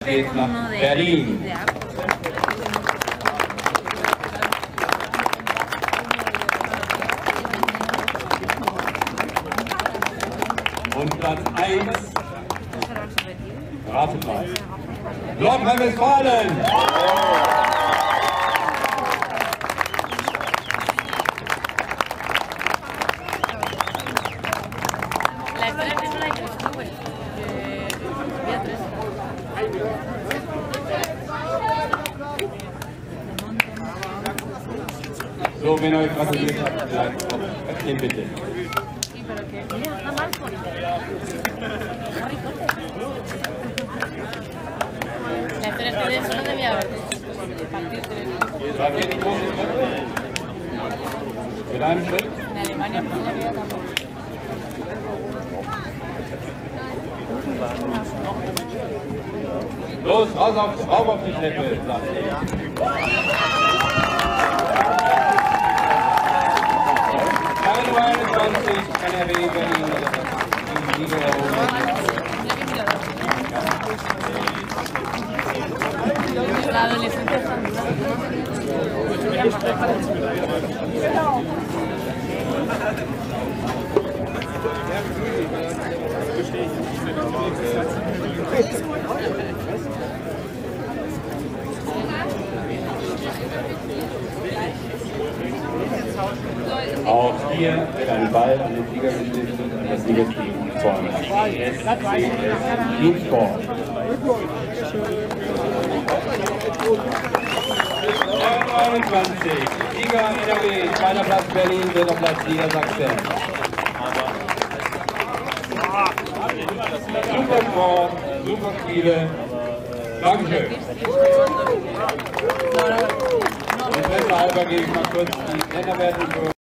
geht nach Berlin. Und Platz 1, ratet mal, Nordrhein-Westfalen. So, wenn ihr euch gratuliert habt, erzählt bitte. La historia de eso no debía haber War hier die große Treppe? Mit einem Schritt? en Alemania no se había tampoco. Los, rauf auf die Treppe, sagt er. 21, NRW, Berlin, die Siegerehrung. La adolescencia está Auch hier wird ein Ball an den Sieger gestiftet und das Siegerteam von SCS Teamsport. 29, Sieger NRW, zweiter Platz Berlin, dritter Platz Niedersachsen. Super Sport, super Spiele. Dankeschön. Interesse halber gebe ich mal kurz die Nennerwertung durch.